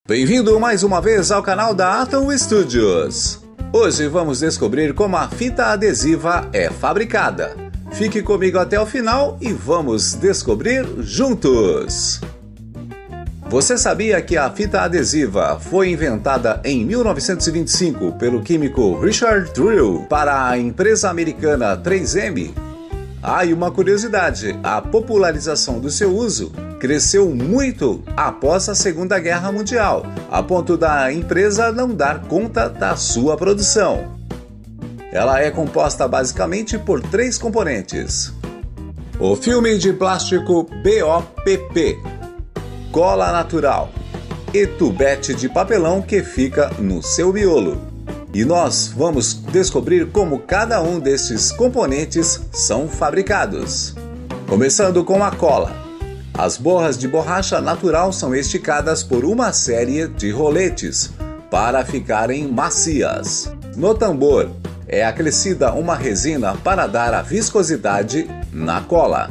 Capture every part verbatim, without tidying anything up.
Bem-vindo mais uma vez ao canal da Atom Studios. Hoje vamos descobrir como a fita adesiva é fabricada. Fique comigo até o final e vamos descobrir juntos! Você sabia que a fita adesiva foi inventada em mil novecentos e vinte e cinco pelo químico Richard Drill para a empresa americana três M? Ah, e uma curiosidade, a popularização do seu uso cresceu muito após a Segunda Guerra Mundial, a ponto da empresa não dar conta da sua produção. Ela é composta basicamente por três componentes: o filme de plástico B O P P, cola natural e tubete de papelão que fica no seu miolo. E nós vamos descobrir como cada um destes componentes são fabricados. Começando com a cola. As borras de borracha natural são esticadas por uma série de roletes para ficarem macias. No tambor é acrescida uma resina para dar a viscosidade na cola.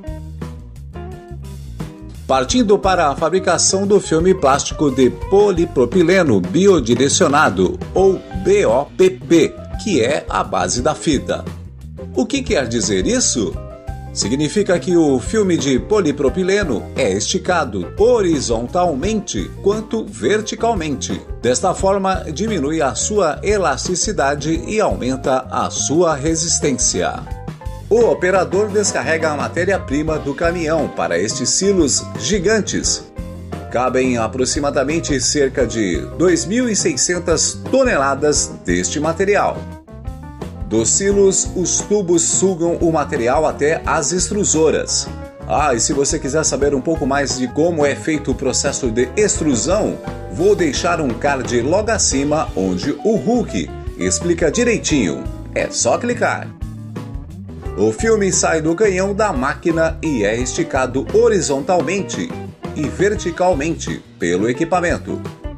Partindo para a fabricação do filme plástico de polipropileno biodirecionado, ou B O P P, que é a base da fita. O que quer dizer isso? Significa que o filme de polipropileno é esticado horizontalmente quanto verticalmente. Desta forma, diminui a sua elasticidade e aumenta a sua resistência. O operador descarrega a matéria-prima do caminhão para estes silos gigantes. Cabem aproximadamente cerca de dois mil e seiscentas toneladas deste material. Dos silos, os tubos sugam o material até as extrusoras. Ah, e se você quiser saber um pouco mais de como é feito o processo de extrusão, vou deixar um card logo acima onde o Hulk explica direitinho. É só clicar. O filme sai do canhão da máquina e é esticado horizontalmente e verticalmente pelo equipamento,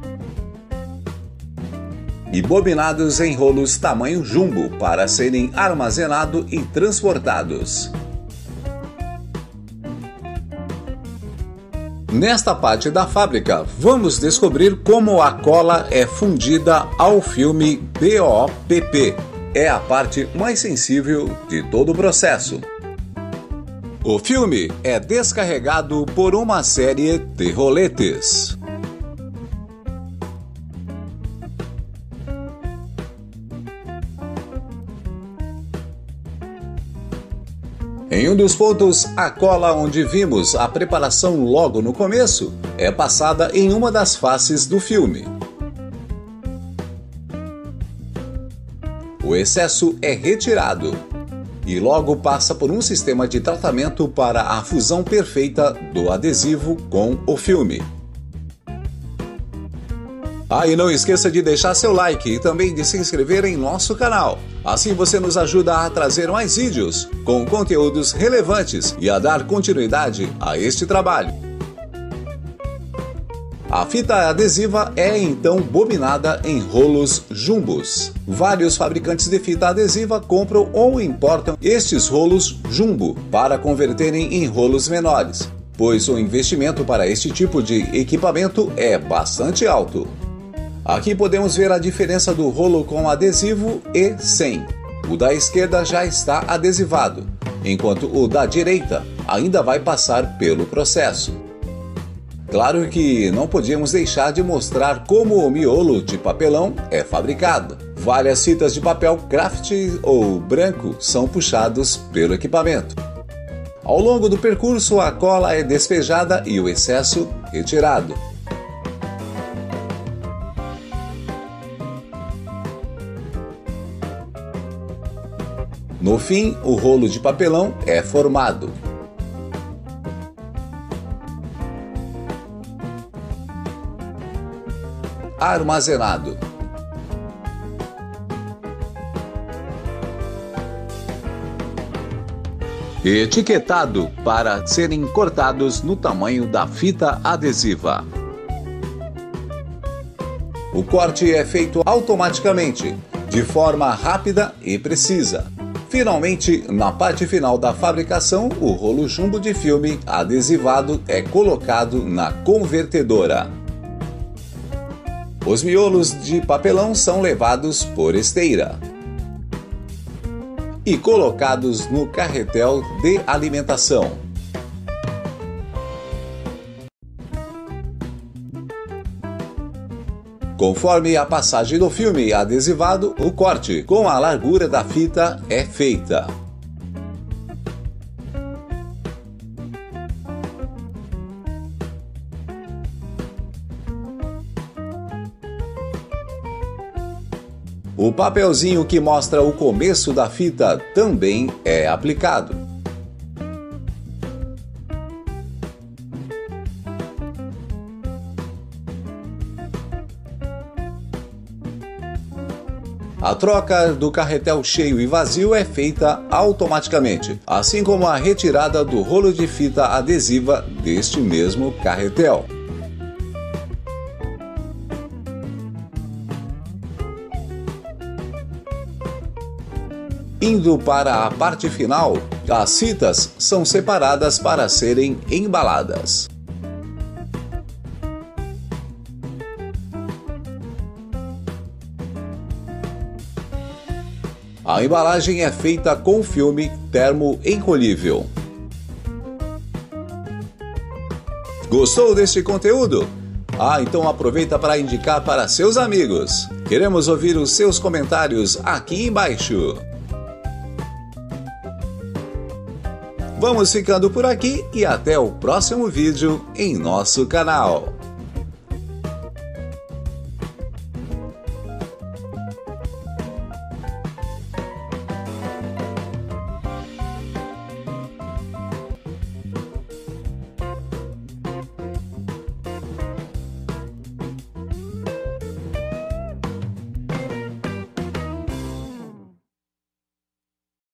e bobinados em rolos tamanho jumbo para serem armazenados e transportados. Nesta parte da fábrica, vamos descobrir como a cola é fundida ao filme B O P P. É a parte mais sensível de todo o processo. O filme é descarregado por uma série de roletes. Em um dos pontos, a cola onde vimos a preparação logo no começo é passada em uma das faces do filme. O excesso é retirado e logo passa por um sistema de tratamento para a fusão perfeita do adesivo com o filme. Ah, e não esqueça de deixar seu like e também de se inscrever em nosso canal. Assim você nos ajuda a trazer mais vídeos com conteúdos relevantes e a dar continuidade a este trabalho. A fita adesiva é então bobinada em rolos jumbos. Vários fabricantes de fita adesiva compram ou importam estes rolos jumbo para converterem em rolos menores, pois o investimento para este tipo de equipamento é bastante alto. Aqui podemos ver a diferença do rolo com adesivo e sem. O da esquerda já está adesivado, enquanto o da direita ainda vai passar pelo processo. Claro que não podíamos deixar de mostrar como o miolo de papelão é fabricado. Várias fitas de papel craft ou branco são puxados pelo equipamento. Ao longo do percurso, a cola é despejada e o excesso retirado. No fim, o rolo de papelão é formado. Armazenado. Etiquetado para serem cortados no tamanho da fita adesiva. O corte é feito automaticamente, de forma rápida e precisa. Finalmente, na parte final da fabricação, o rolo jumbo de filme adesivado é colocado na convertedora. Os miolos de papelão são levados por esteira e colocados no carretel de alimentação. Conforme a passagem do filme adesivado, o corte com a largura da fita é feita. O papelzinho que mostra o começo da fita também é aplicado. A troca do carretel cheio e vazio é feita automaticamente, assim como a retirada do rolo de fita adesiva deste mesmo carretel. Indo para a parte final, as fitas são separadas para serem embaladas. A embalagem é feita com filme termoencolhível. Gostou deste conteúdo? Ah, então aproveita para indicar para seus amigos. Queremos ouvir os seus comentários aqui embaixo. Vamos ficando por aqui e até o próximo vídeo em nosso canal.